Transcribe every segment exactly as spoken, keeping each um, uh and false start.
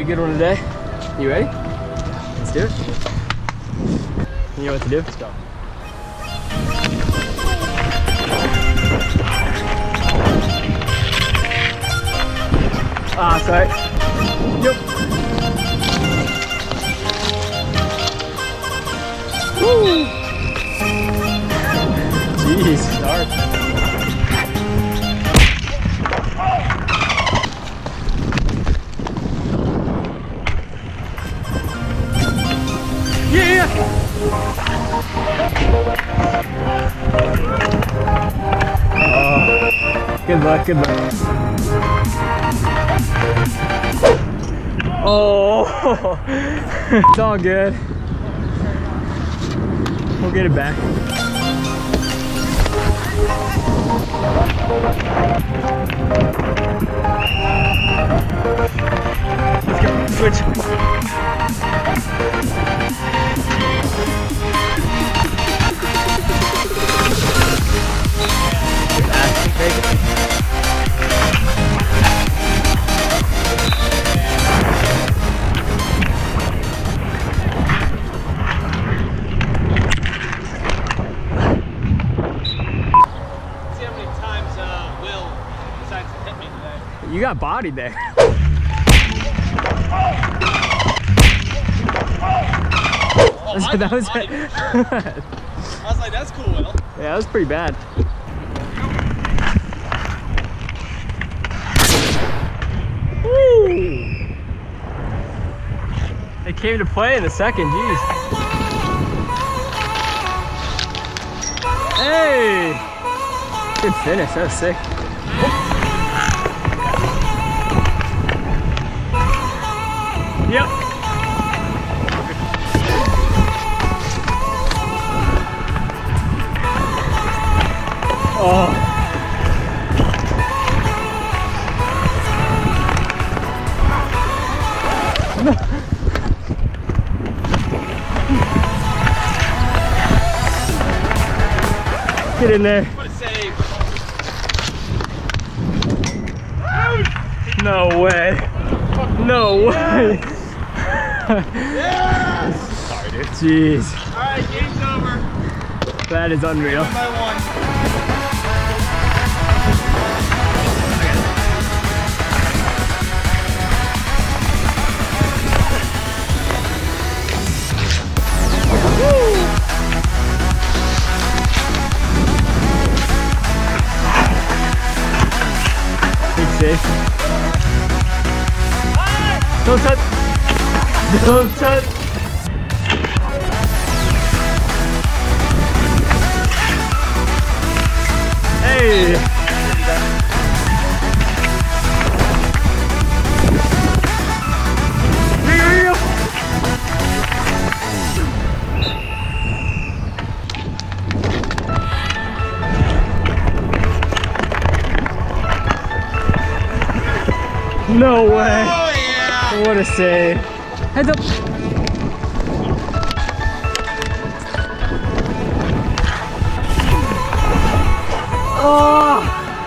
a good one today. You ready? Let's do it. You know what to do? Let's go. Ah, sorry. Yep. Woo! Jeez, dark. Yeah! Oh, good luck, good luck. Oh, it's all good. We'll get it back. Let's go, switch. You got bodied there. Oh, so that was it. I was like, that's cool, Will. Yeah, that was pretty bad. Woo! It came to play in a second, jeez. Hey! Good finish, that was sick. Yep. Oh. No. Get in there. What a save. No way. No way. Yes! Sorry, dude. Jeez. All right, game's over. That is unreal. One by one. Woo! Big save. Don't touch. Don't touch. Hey. No way. Oh, yeah. What a save. Heads up. Oh.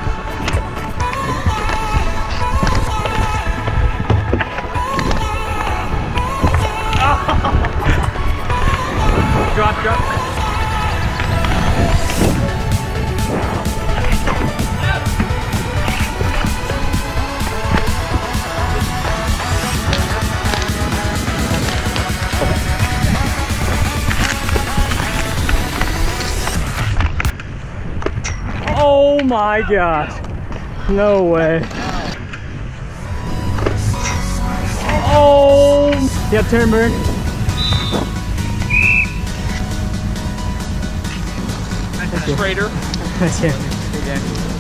Drop, drop. Oh my gosh. No way. Oh. Yep, turn, Bird. Schrader. That's him.